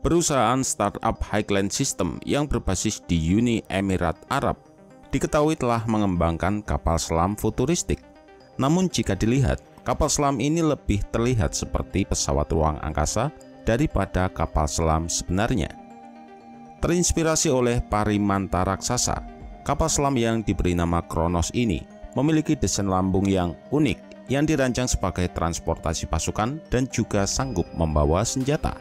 Perusahaan startup Highland System yang berbasis di Uni Emirat Arab diketahui telah mengembangkan kapal selam futuristik. Namun jika dilihat, kapal selam ini lebih terlihat seperti pesawat ruang angkasa daripada kapal selam sebenarnya. Terinspirasi oleh Parimanta raksasa, kapal selam yang diberi nama Kronos ini memiliki desain lambung yang unik yang dirancang sebagai transportasi pasukan dan juga sanggup membawa senjata.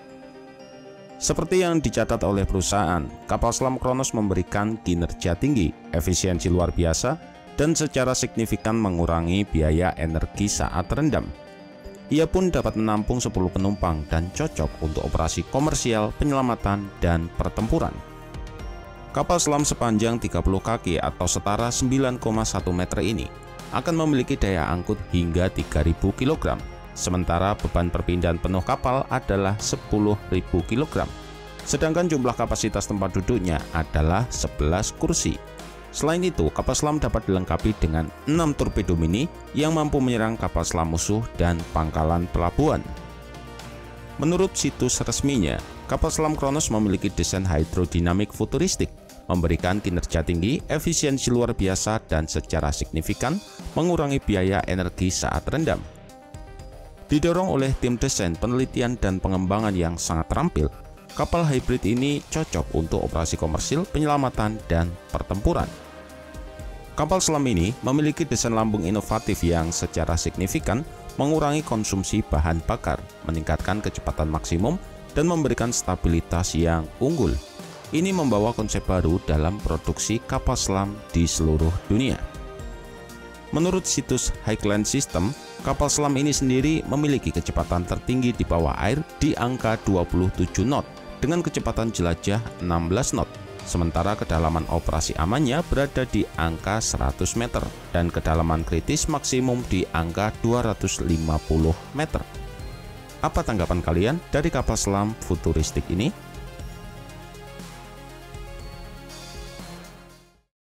Seperti yang dicatat oleh perusahaan, kapal selam Kronos memberikan kinerja tinggi, efisiensi luar biasa, dan secara signifikan mengurangi biaya energi saat rendam. Ia pun dapat menampung 10 penumpang dan cocok untuk operasi komersial, penyelamatan, dan pertempuran. Kapal selam sepanjang 30 kaki atau setara 9,1 meter ini akan memiliki daya angkut hingga 3.000 kg. Sementara beban perpindahan penuh kapal adalah 10.000 kg. Sedangkan jumlah kapasitas tempat duduknya adalah 11 kursi. Selain itu, kapal selam dapat dilengkapi dengan 6 torpedo mini yang mampu menyerang kapal selam musuh dan pangkalan pelabuhan. Menurut situs resminya, kapal selam Kronos memiliki desain hidrodinamik futuristik, memberikan kinerja tinggi, efisiensi luar biasa, dan secara signifikan mengurangi biaya energi saat rendam. Didorong oleh tim desain, penelitian, dan pengembangan yang sangat terampil, kapal hybrid ini cocok untuk operasi komersil, penyelamatan, dan pertempuran. Kapal selam ini memiliki desain lambung inovatif yang secara signifikan mengurangi konsumsi bahan bakar, meningkatkan kecepatan maksimum, dan memberikan stabilitas yang unggul. Ini membawa konsep baru dalam produksi kapal selam di seluruh dunia. Menurut situs Highland System, kapal selam ini sendiri memiliki kecepatan tertinggi di bawah air di angka 27 knot dengan kecepatan jelajah 16 knot, sementara kedalaman operasi amannya berada di angka 100 meter dan kedalaman kritis maksimum di angka 250 meter. Apa tanggapan kalian dari kapal selam futuristik ini?